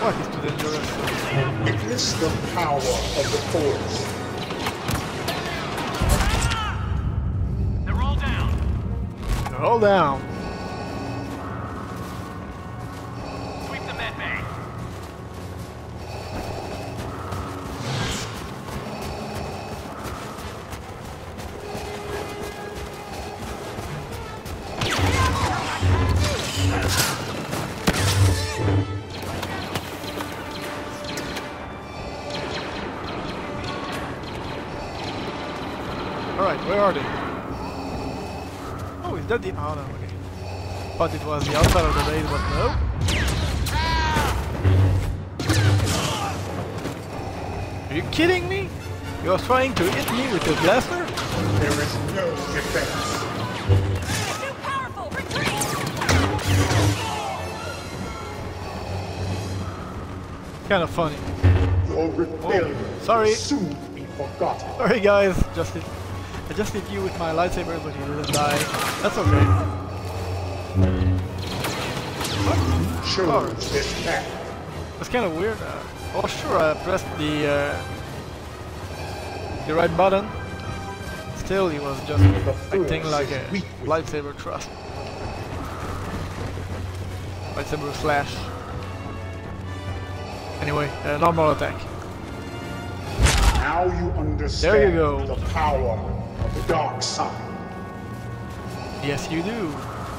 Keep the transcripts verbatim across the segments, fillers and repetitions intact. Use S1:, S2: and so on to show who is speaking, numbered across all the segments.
S1: fuck is too dangerous?
S2: Witness the power of the Force.
S3: They're all down.
S1: They're all down.
S3: Sweep the med bay.
S1: Alright, where are they? Oh, is that the... Oh no, okay. Thought it was the outside of the base, but no. Are you kidding me? You're trying to hit me with a blaster?
S2: There is no defense.
S4: Too powerful! Retreat!
S1: Kind of funny.
S2: Your rebellion
S1: Oh, sorry.
S2: will soon be forgotten.
S1: Sorry guys, just hit, I just hit you with my lightsaber, but you didn't die. That's okay.
S2: Chose this path.
S1: That's kind of weird. Uh, oh sure, I pressed the uh, the right button. Still, he was just acting like a lightsaber thrust. Lightsaber slash. Anyway, uh, normal attack.
S2: Now you understand
S1: There you go.
S2: the power of the dark side.
S1: Yes, you do.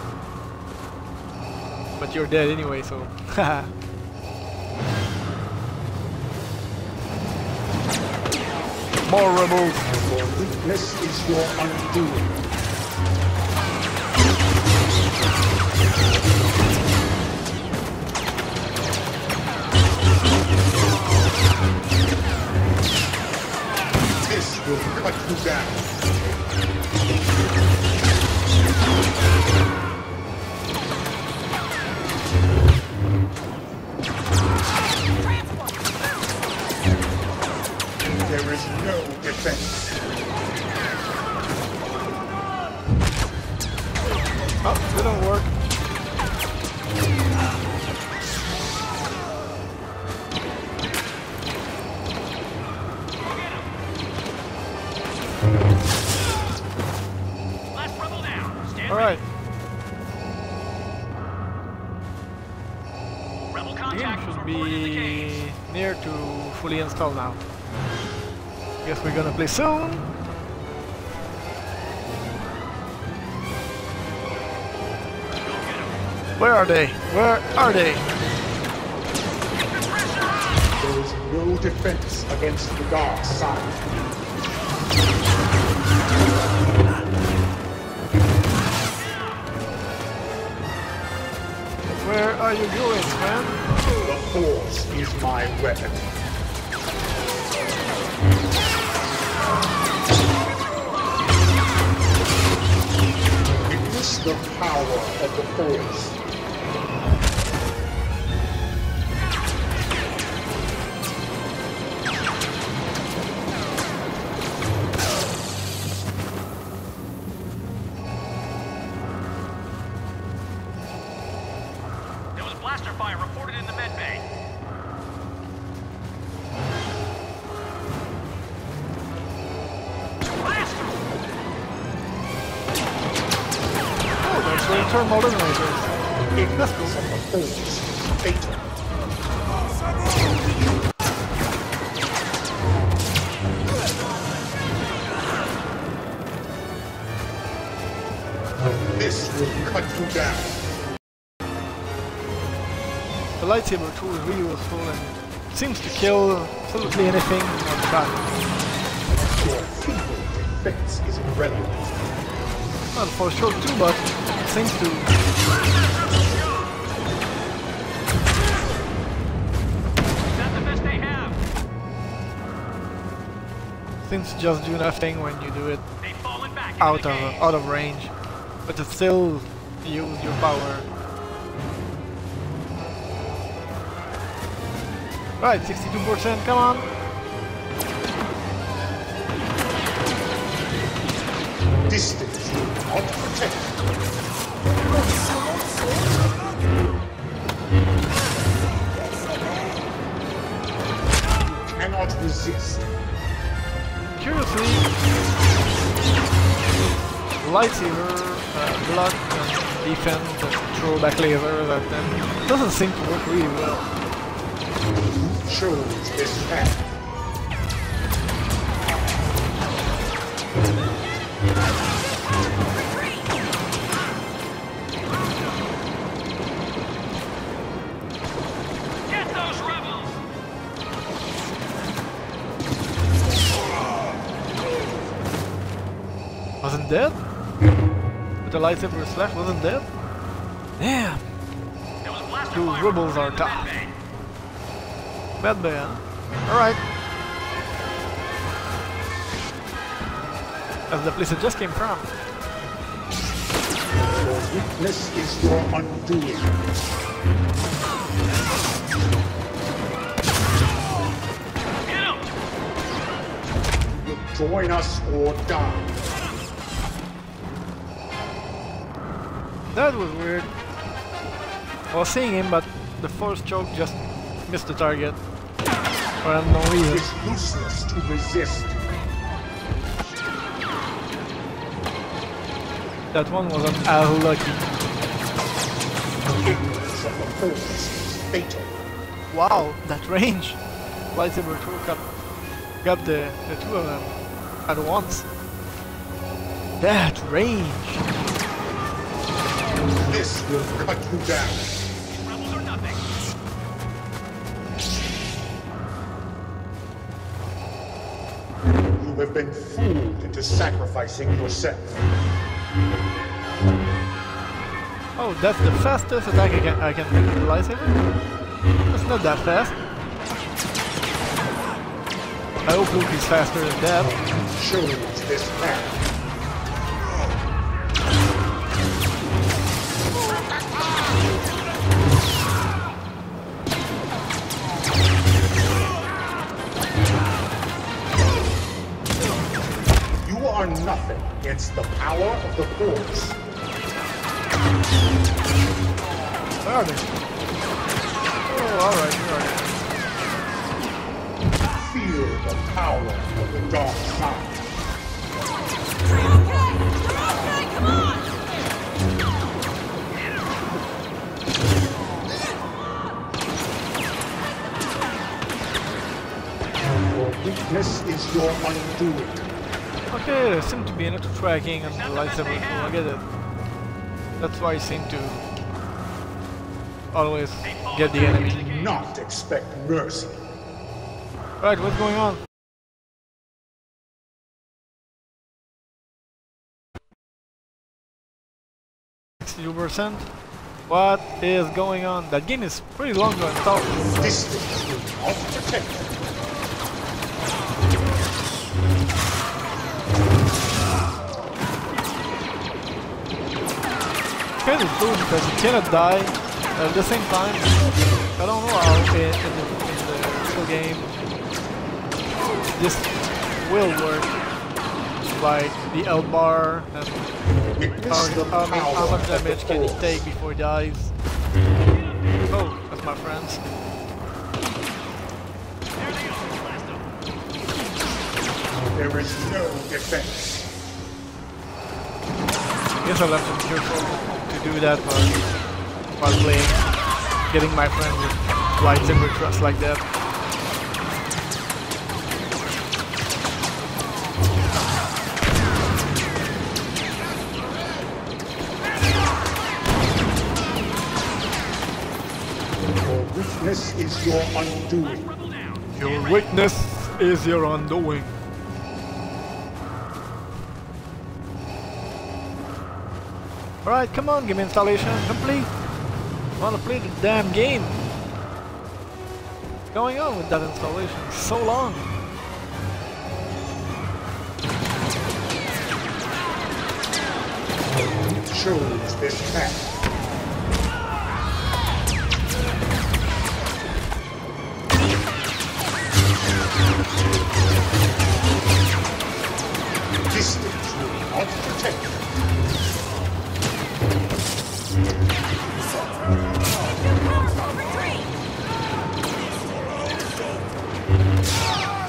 S1: But you're dead anyway, so. Haha. More rebels.
S2: Your weakness is your undoing. This will cut you down. There is no defense.
S1: Oh, didn't work.
S3: Last rebel down. Stand
S1: All right.
S3: ready. Rebel
S1: The
S3: contact
S1: game
S3: was
S1: should
S3: reported in the
S1: be
S3: cage.
S1: near to fully installed now. Guess we're gonna play soon. Where are they? Where are they?
S2: There is no defense against the dark side.
S1: Where are you going, man?
S2: The Force is my weapon. Witness the power of the Force.
S3: There was blaster fire reported in the med bay. Blaster!
S1: Oh, that's the thermal eliminators.
S2: Ignorance of the Force is fatal. This will cut you down.
S1: The lightsaber tool is really useful and seems to kill absolutely anything on shot.
S2: Your feeble defense is irrelevant.
S1: Not for sure too, but it seems to.
S3: Is that the best they have?
S1: Seems to just do nothing when you do it
S3: They've fallen back into
S1: out
S3: the
S1: of
S3: cage.
S1: out of range, but it still use your power. Right, sixty-two percent. Come on.
S2: Distance will not protect. cannot resist.
S1: Curiously, lightsaber, uh, block, and defense, and throw back laser, that then doesn't seem to work really well.
S2: You chose this path.
S3: Get those rebels!
S1: Wasn't dead? With the lightsaber slash, wasn't dead? Damn!
S3: It was blaster
S1: Those
S3: fire
S1: rebels are
S3: reported in the
S1: tough.
S3: med bay.
S1: Bad bay, huh? Alright. That's the place it just came from.
S2: Your weakness is your undoing.
S3: Get him!
S2: You will join us or die.
S1: That was weird. I was seeing him, but the force choke just missed the target. For no
S2: It
S1: reason.
S2: is useless to resist.
S1: That one wasn't as lucky.
S2: Ignorance of the Force is fatal.
S1: Wow, that range! Lightsaber throw got, got the, the two of them at once. That range!
S2: This will cut you down.
S3: Rebels are nothing.
S2: You have been fooled into sacrificing yourself.
S1: Oh, that's the fastest attack I can, I can do with the lightsaber? That's not that fast. I hope Luke is faster than that.
S2: You chose this path. You are nothing against the power of the Force.
S1: Where are they? Oh, alright, alright.
S2: Feel the power of the dark side.
S4: You're okay! You're okay! Come on!
S2: Your weakness is your undoing.
S1: Okay, there seem to be enough tracking on the lightsaber, so I get it. That's why I seem to always get the enemy.
S2: Do not expect mercy.
S1: Right, what's going on? sixty-two percent? What is going on? That game is pretty long to install.
S2: Distance will not protect you.
S1: Kind of cool because you cannot die at the same time. I don't know how in, in, the, in the real game this will work. Like the L bar and
S2: Witness the
S1: how, how, many- how
S2: power
S1: much
S2: of the
S1: damage can he
S2: Force.
S1: take before he dies. Oh, that's my friends.
S3: There they are, blast them.
S2: There is no defense.
S1: Guess I'll have to be careful to do that while, while playing. Getting my friend with lightsaber thrust like that.
S2: Your weakness is your undoing.
S3: Rebel down.
S1: Your weakness is your undoing. Alright, come on, game installation complete. I wanna play the damn game. What's going on with that installation? It's so long.
S2: You chose this path. Distance will not protect you.
S4: Too powerful! Retreat!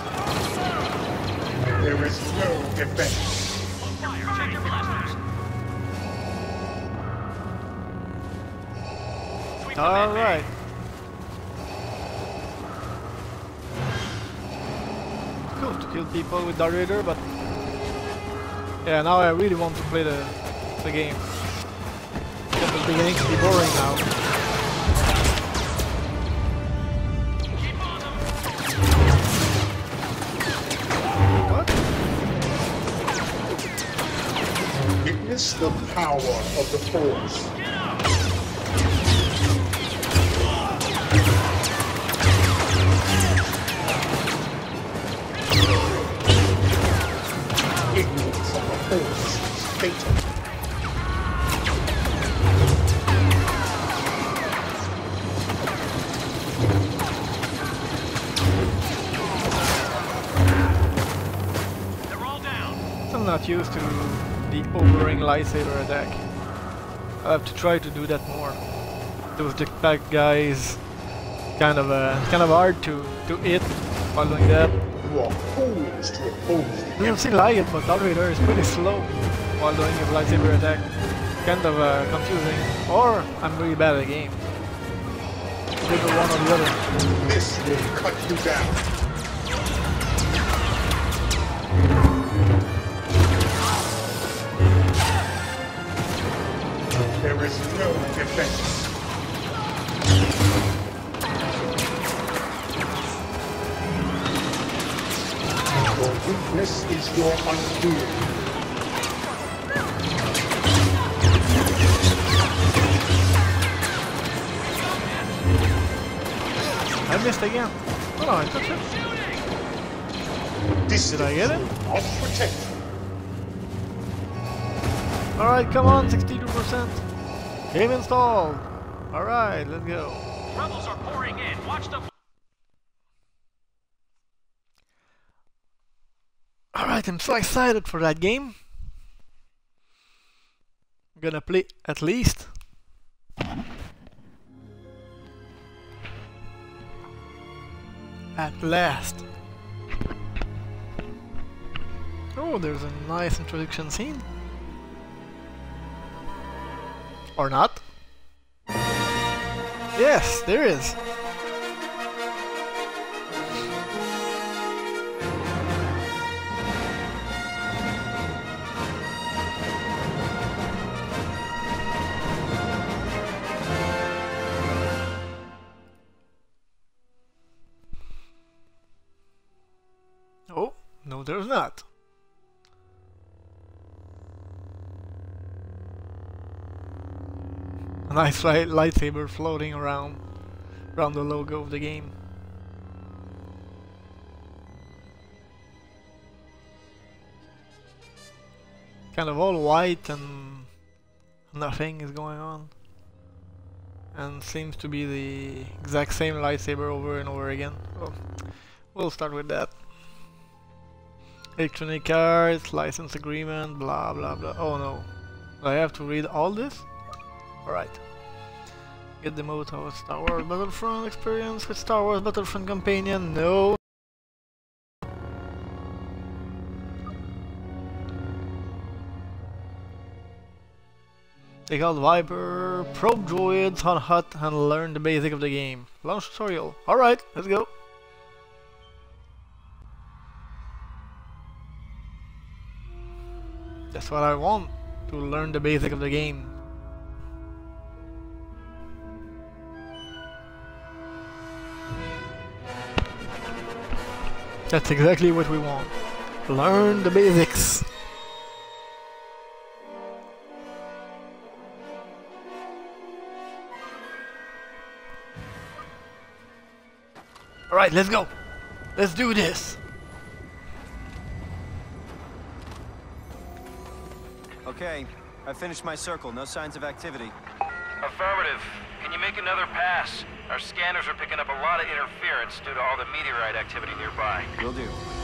S1: All right. Cool to kill people with Darth Vader, but yeah, now I really want to play the the game. It's beginning to be boring now. What?
S2: Witness the power of the Force. Ignorance of the Force is fatal.
S3: They're all down.
S1: I'm not used to the overing lightsaber attack. I have to try to do that more. Those jetpack guys, kind of uh, kind of hard to to hit while doing that.
S2: You are fools to oppose the
S1: Doesn't seem like it, but Darth Vader is pretty slow while doing his lightsaber attack. Kind of uh, confusing. Or I'm really bad at the game. Either one or the other.
S2: This will cut you down. There is no defense. Your weakness is your undoing.
S1: I missed again. Oh no, I touched it.
S2: Did
S1: I get it?
S2: Not protect.
S1: Alright, come on, sixty-two percent. Game installed. Alright, let's go.
S3: Rebels are pouring in. Watch them.
S1: Alright, I'm so excited for that game. I'm gonna play at least. At last. Oh, there's a nice introduction scene. Or not? Yes, there is. Oh, no, there's not. A nice light lightsaber floating around around the logo of the game. Kind of all white and nothing is going on. And seems to be the exact same lightsaber over and over again. Well, we'll start with that. Electronic Arts, license agreement, blah blah blah. Oh no. Do I have to read all this? Alright. Get the motto of Star Wars Battlefront experience with Star Wars Battlefront Companion. No. Take out Viper, probe droids on Hut and learn the basic of the game. Launch tutorial. Alright, let's go. That's what I want, to learn the basic of the game. That's exactly what we want. Learn the basics. Alright, let's go. Let's do this.
S5: Okay, I finished my circle. No signs of activity.
S3: Affirmative. Can you make another pass? Our scanners are picking up a lot of interference due to all the meteorite activity nearby.
S5: Will do.